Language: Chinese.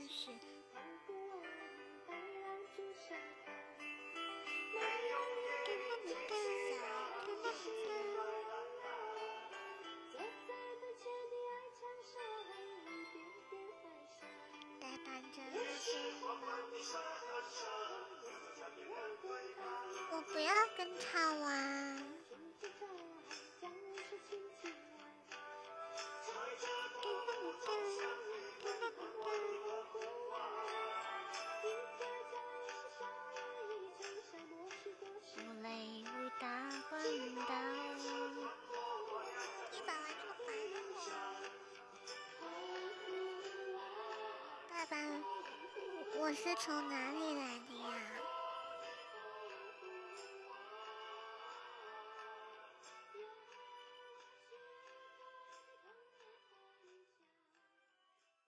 是。代班真是，我不要跟他玩。无泪无大关岛。一把玩这么烦。代班，我是从哪里来的呀？